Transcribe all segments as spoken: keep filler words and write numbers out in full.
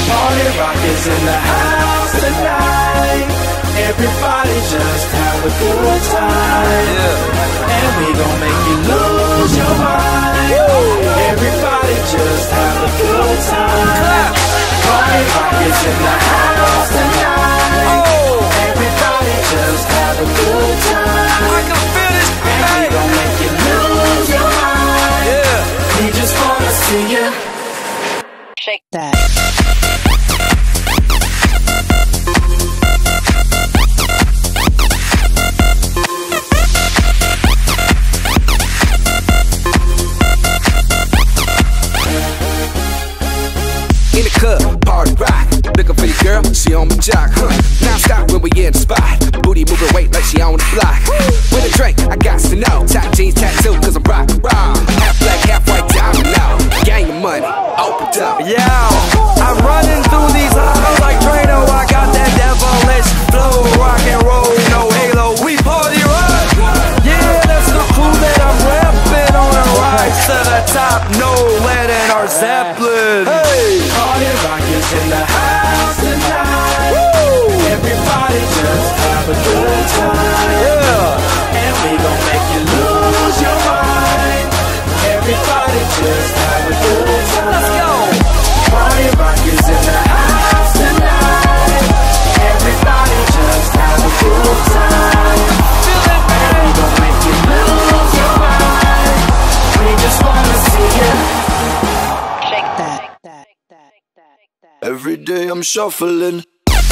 Party rock is in the house tonight. Everybody just have a good time, yeah. And we gon' make you lose your mind. Woo. Everybody just have a good time. Party rock is in the house tonight. Oh. Everybody just have a good time. I can feel it. And we gon' make you lose your mind. Yeah. We just wanna see you shake that. In the club, party rock. Looking for your girl, she on my jock, huh? Now stop when we in the spot. Booty moving weight like she on the block. With a drink, I got to know. Top jeans tattoo, cause I'm rock, rock. Half black, half white, diamond now. Gang of money, open up. Yeah, I'm running through these halls like Drano. I got that devilish flow, rock and roll, no halo. We party rock. Yeah, that's the crew that I'm repping on a rise to the top. No lead in our Zeppelin. Hey, party rock is in the house tonight. Woo. Everybody just have a good time. Yeah, and we gon' make you lose your mind. Everybody just have a good time. Let's go. Party rock is in the house tonight. Everybody just have a good time. Feel it, man. And we gon' make you lose your mind. We just wanna see you shake that. Every day I'm shuffling.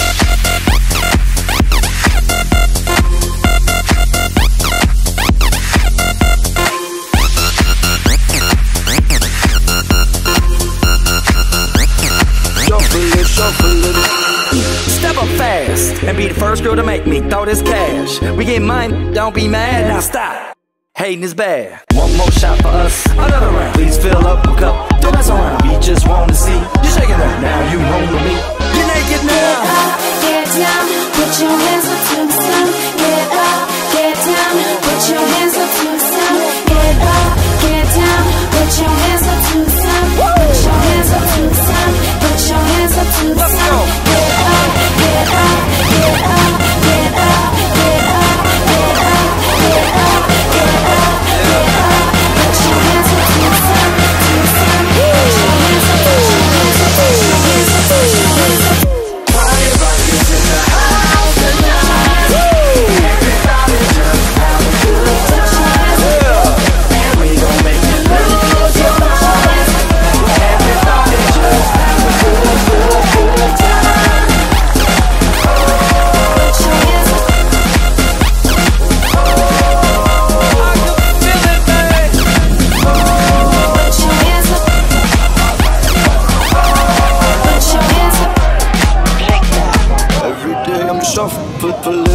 Shuffling, shuffling. Step up fast and be the first girl to make me throw this cash. We get mine, don't be mad, now stop. Hating is bad. One more shot for us, another round. Please fill up a cup, don't mess around. We just wanna see you shaking that. Now you home with me. You're naked now. Get up, get down, put your hands up to the sun. Get up, get down, put your hands up to the sun. Get up, get down, put your hands up to the sun. Put your hands up to the sun. Put your hands up to the sun. Get up, get up, get up, get up, get up, get up, get up, get up, get up. Put your hands up to the sun, to the sun. Put your hands up, put your hands up, put your hands up, put your hands up. Party rock is in the house tonight. Everybody just have a good time. And we gon' make you lose your mind. Everybody just have a good, good, good time. Put your hands up. I can feel it, babe. Put your hands up. Put your hands up. Every day I'm shuffling.